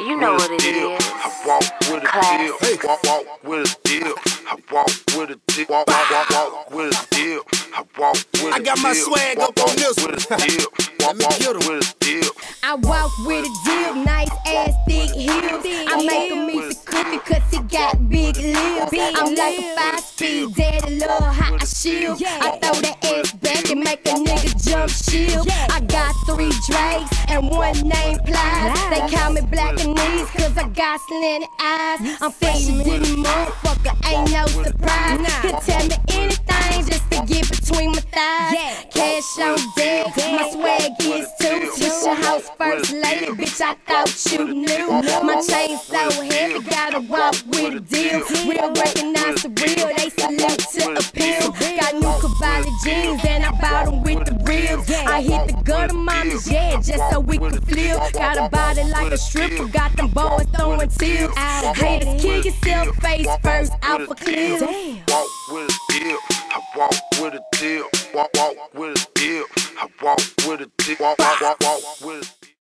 You know what it is. I walk with a dip. Walk with a dip. I walk with a dip. Walk with a dip. I walk with a dip. I got my swag up on this one. Walk with a dip. I walk with a dip, nice ass thick heels. I make him eat the cookie cause he got big lips. I'm like a 5-speed daddy, love how I shield. I throw that ass back and make a nigga jump shield. I got 3 Drakes and 1 name Plies. They call me Black and Knees cause I got slanted eyes. I'm fashion to the motherfucker, ain't no surprise. Can tell me anything just to get between my thighs. Cash on deck, my swag is too. This your house first lady, bitch, I thought you knew. My chain so heavy, gotta walk with a deal. Real recognize the real, they salute to appeal. Got new Cavalli jeans and I bought them with the reels. I hit the gutter mamas, just so we can flip. Got a body like a stripper, got them boys throwing tips. Haters, kill yourself face first, out for clear. Walk with a dip. I walk with a dip. Walk with a dip. I walk with a dip. Walk